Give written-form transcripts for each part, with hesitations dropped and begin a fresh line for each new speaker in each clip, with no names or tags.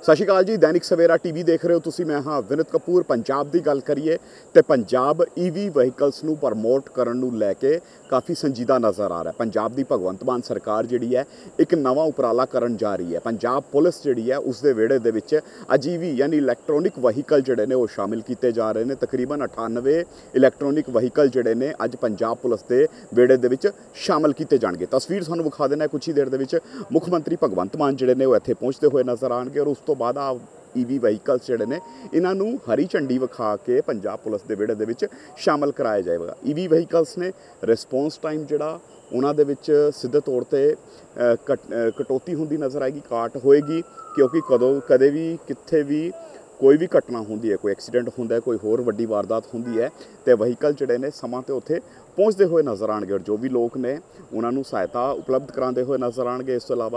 सत श्री अकाल जी। दैनिक सवेरा टीवी देख रहे हो तुसी। मैं हाँ विनित कपूर। पंजाब की गल करिए तो पंजाब ईवी वहीकल्स नू प्रमोट करन नू लैके काफ़ी संजीदा नज़र आ रहा है। पंजाब की भगवंत मान सरकार जिहड़ी है एक नवा उपराला करन जा रही है। पंजाब पुलिस जिहड़ी है उसके वेड़े दे विच अज ईवी यानी इलैक्ट्रोनिक वहीकल जिहड़े ने वो शामिल किए जा रहे हैं। तकरीबन 98 इलैक्ट्रोनिक वहीकल जिहड़े ने अज पंजाब पुलिस के वेड़े दे विच शामिल किए जाएंगे। तस्वीर सानूं विखा देना कुछ ही देर दे विच मुख मंत्री भगवंत मान जिहड़े ने वो इत्थे पहुँचते हुए नज़र आएंगे और उस तो बाद आ ईवी वहीकल्स जिहड़े ने इन्हों हरी झंडी विखा के पंजाब पुलिस के विहड़े दे विच शामिल कराया जाएगा। ईवी वहीकल्स ने रिस्पोंस टाइम जिहड़ा उन्हां दे विच सीधे तौर पर कटौती होंदी नज़र आएगी, काट होएगी, क्योंकि कदे भी कित्थे भी कोई भी घटना होंदी है, कोई एक्सीडेंट होंदा है, कोई होर वड्डी वारदात होंदी है तो वहीकल जिहड़े ने समां ते उत्थे पहुँचते हुए नज़र आएंगे और जो भी लोग ने उन्होंने सहायता उपलब्ध कराते हुए नज़र आएंगे। इस तो इलावा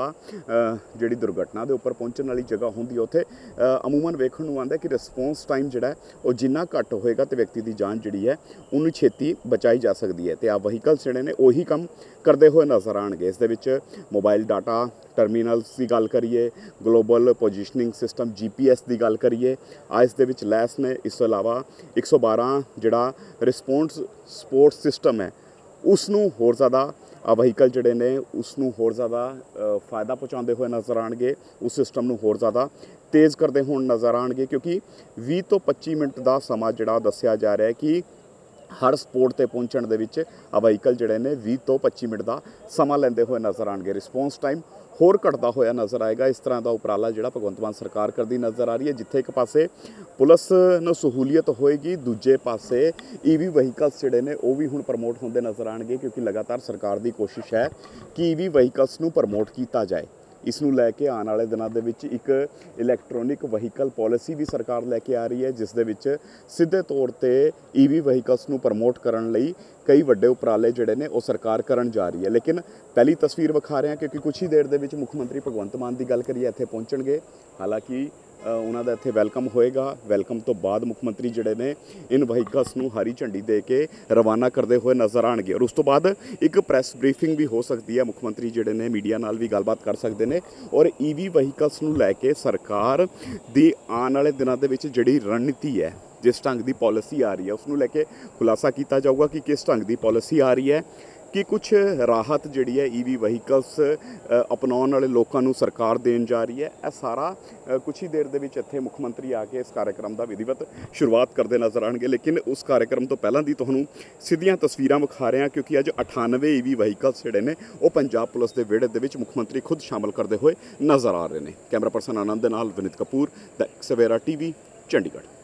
जी दुर्घटना के उपर पहुँचने वाली जगह होंगी उत्थे अमूमन वेखण नूं आंदा कि रिस्पोंस टाइम जिहड़ा वो जिन्ना घट होएगा तो व्यक्ति की जान जिहड़ी है उन्होंने छेती बचाई जा सकती है। तो आ वहीकल्स जिहड़े ने उही काम करते हुए नज़र आएंगे। इस दे विच मोबाइल डाटा टर्मीनल्स की गल करिए, ग्लोबल पोजिशनिंग सिस्टम GPS की गल करिए, इस दे विच लैस ने। इस तो इलावा 112 जिहड़ा रिस्पोंस सपोर्ट सिस्टम है उसनूं होर ज़्यादा वहीकल जिहड़े ने उसनूं होर ज़्यादा फायदा पहुँचाते हुए नज़र आएंगे, उस सिस्टम नूं होर ज़्यादा तेज़ करते हुए नज़र आएंगे, क्योंकि 20 तो 25 मिनट का समा जिहड़ा दस्सिया जा रहा है कि हर स्पोर्ट ते पहुँचण दे विच वहीकल जिहड़े ने 20 तो 25 मिनट का समा लैंदे हुए नज़र आएंगे। रिस्पोंस टाइम होर घटदा होया नज़र आएगा। इस तरह का उपराला जिहड़ा भगवंत मान सरकार करती नज़र आ रही है, जिथे एक पासे पुलिस नूं सहूलियत होएगी, दूजे पासे ईवी वहीकल्स जिहड़े ने वो भी हुण प्रमोट होंदे नज़र आएंगे, क्योंकि लगातार सरकार की कोशिश है कि ईवी वहीकल्स नूं प्रमोट किया जाए। इसनूं लैके आने वाले दिनों के विच एक इलैक्ट्रोनिक वहीकल पॉलिसी भी सरकार लैके आ रही है, जिस दे विच सीधे तौर पर ईवी वहीकल्स नूं प्रमोट करन लई कई वड्डे उपराले जिहड़े ने वो सरकार करन जा रही है। लेकिन पहली तस्वीर विखा रहे हैं, क्योंकि कुछ ही देर दे विच मुख मंत्री भगवंत मान की गल करिए इत्थे पहुँचणगे। हालांकि उन्हां दा इत्थे वैलकम होएगा। वैलकम तो बाद मुख मंत्री जिहड़े ने इन वहीकल्स नूं हरी झंडी दे के रवाना करते हुए नज़र आएंगे और उस तो बाद एक प्रैस ब्रीफिंग भी हो सकती है। मुख मंत्री जिहड़े ने मीडिया नाल भी गलबात कर सकते हैं और ईवी वहीकल्स नूं लैके सरकार दी आने वाले दिनों के विच जिहड़ी रणनीति है, जिस ढंग की पॉलिसी आ रही है, उसनूं लैके खुलासा किया जाऊगा कि किस ढंग की पॉलिसी आ रही है, कि कुछ राहत जिहड़ी है ईवी वहीकल्स अपनाउण वाले लोगों को सरकार देन जा रही है। यह सारा कुछ ही देर दे विच इत्थे मुख मंत्री आके इस कार्यक्रम का विधिवत शुरुआत करते नज़र आएंगे। लेकिन उस कार्यक्रम तो पहलां दी तुहानूं सीधियां तस्वीरां विखा रहे हैं, क्योंकि अज 98 ईवी वहीकल्स जिहड़े ने वो पंजाब पुलिस के विहड़े दे विच मुख मंत्री खुद शामिल करते हुए नज़र आ रहे हैं। कैमरा पर्सन आनंद दे नाल विनित कपूर, दैनिक सवेरा टीवी, चंडीगढ़।